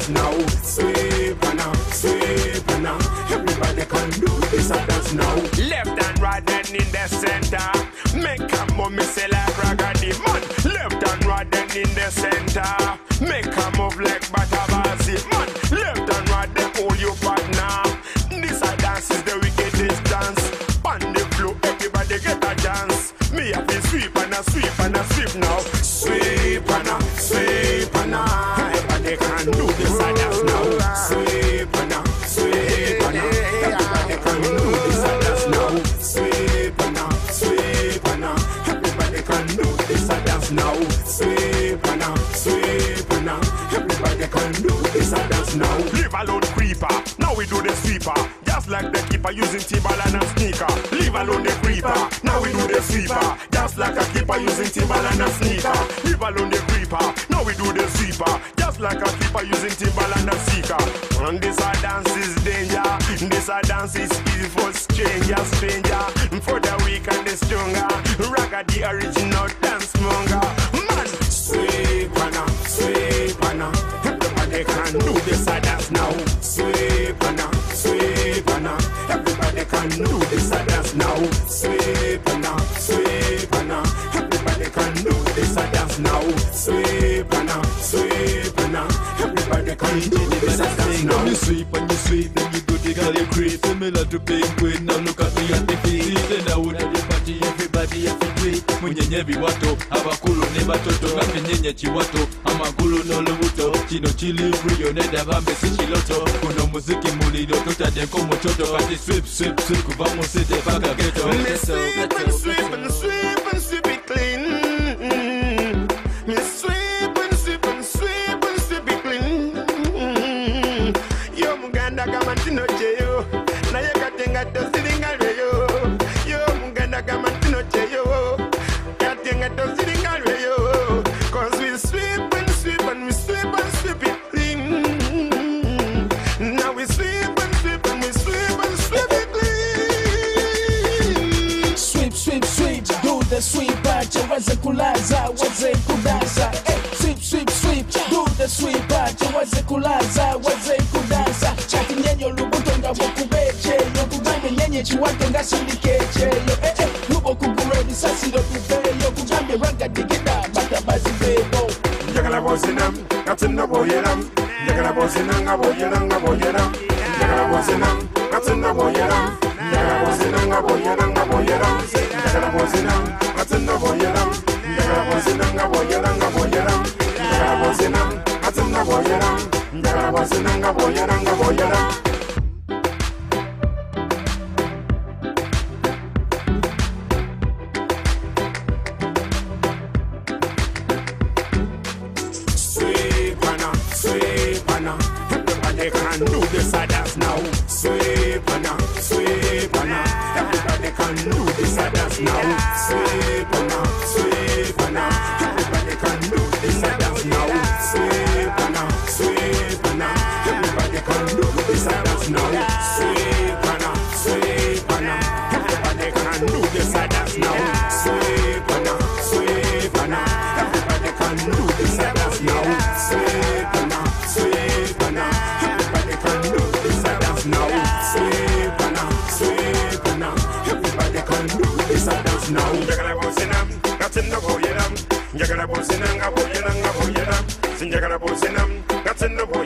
dance now. Sweep and everybody can do this and dance now. Left and right and in the center. Make a move, me say like Ragadi man. Left and right and in the center. Make a move like Batabasi man. Left and right, they hold you partner. This a dance is the wickedest dance. On the floor, everybody get a chance. Me have to sweep and a sweep and a sweep now. Sweep and a sweep and a. Everybody can do this and dance now. Sweep and a sweep and a. Everybody can do this and dance now. Sweep and a sweep and a. Everybody can do this and dance now. Sweep and a sweep and a. Everybody can do this and dance now. Leave alone creeper, now we do the sweeper. Just like the keeper using Timberland and sneaker. Leave alone the creeper, now we do the sweeper. Just like a keeper using Timberland and sneaker. Leave alone the creeper, now we do the sweeper. Just like a keeper using Timberland and sneaker. And this a dance is danger. This a dance is easy for stranger. For the weak and the stronger. Raga the original dance monger. Man, sweep and everybody can do this a dance now. Sweep and everybody can do this a dance now. Sweep and everybody can do this a dance now. Sweep and everybody can do this a dance now. When you sweep and you sweep, then you go dig all your creep. Similar to penguin, now look at me at the feet. Then I would have the party, everybody have to tweet. Munyenye biwato, abakulu ne batoto. Ngakenyenye chiwato, amagulu no lubuto. Chino chili brio, neda bambe si chiloto. Kuno muziki mulido, tutade komo toto. Kati sweep, sweep, sweep, kuvamo sete baka ghetto. Me sweep and sweep and sweep and sweep it clean. Me sweep and sweep and sweep and sweep it clean. Yo muganda kama tino cheyo, na yeka tenga to siringa reyo. Yo muganda kama tino cheyo, ya tenga to siringa reyo. 'Cause we sweep and sweep and we sweep and sweep it clean. Now we sweep and sweep and we sweep and sweep it clean. Sweep, sweep, sweep, do the sweeper. Chawaze kulaza, waze kudansa. Sweep, sweep, sweep, do the sweeper. Chawaze kulaza, waze kudansa. Chati nyenyo lubutonga bokubeche. Yokugambe nyenye chiwate nga sindikeche. Lubo kuguredi sasiro tupeyo. Kugambe raga digida, batabazi bebo. Jagala bosinam, katina boyeram. Jagala bosinam, aboyeram. Jagala bosinam, katina boyeram. Jagala bosinam, aboyeram. Jagala bosinam, katina boyeram. Jagala bosinam, aboyeram. Jagala bosinam, katina boyeram. Jagala bosinam, aboyeram. Sweep and everybody can do this a dance now. Sweep and everybody can do this a dance now. Sweep and everybody can do this a dance now. Sweep and everybody can do this a dance now. Sweep and everybody can do this a dance now. Sweep and everybody can do this a dance now. Sweep and everybody can do this a dance now. Sweep and everybody can do this a dance now. Jagala bosinam, katina boyeram. Jagala bosinam, aboyeram. Sinjagala bosinam, katina boyeram.